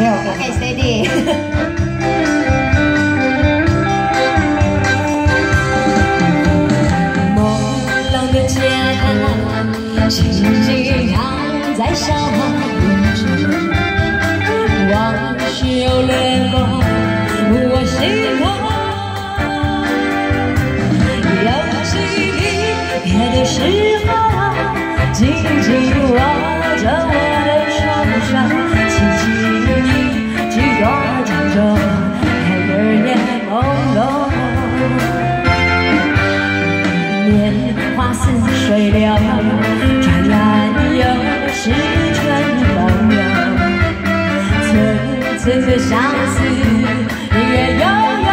没有，我可以 steady。朦胧的街，情景还在消亡中，往事又掠过我心头。有记忆别的时候，紧紧握着我的双手。 年华似水流，转眼又是春风流。层层的相思也悠悠。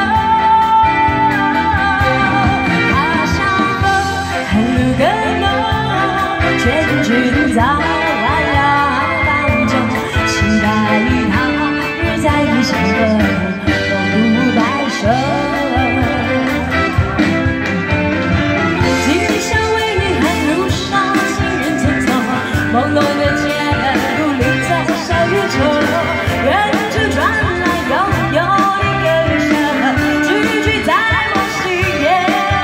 他像风，寒露更浓，劝君早晚要保重。期待他日再相逢，共度白首。 朦胧的街路淋在小雨中，远处传来悠悠的歌声，句句在我心间。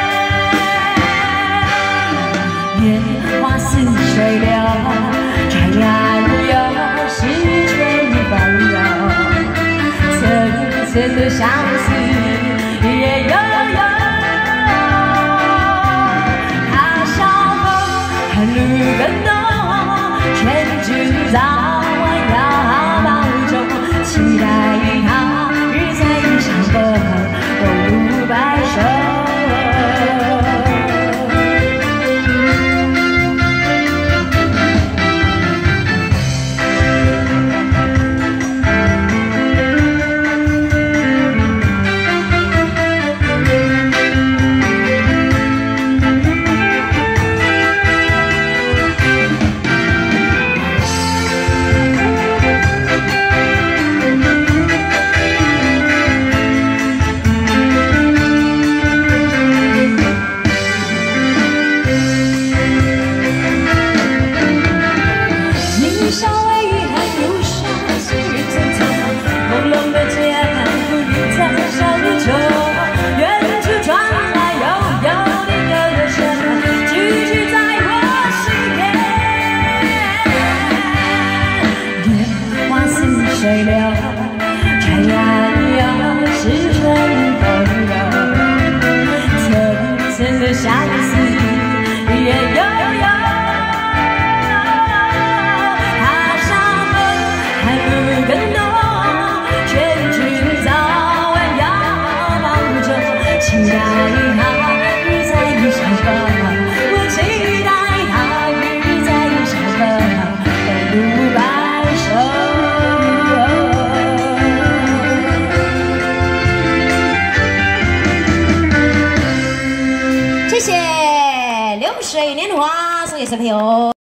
年华似水流，转眼又是春风柔。层层的相思也悠悠。他像风，寒露更浓。 劝君早晚要保重，期待他日再相逢，共度白首。水流，转眼又是春风柔。层层的相思也悠悠。他像风，寒露更浓，劝君早晚要保重，期待他日再相逢。我期待他日再相逢，共度白首。 谢谢流水年华送给小朋友。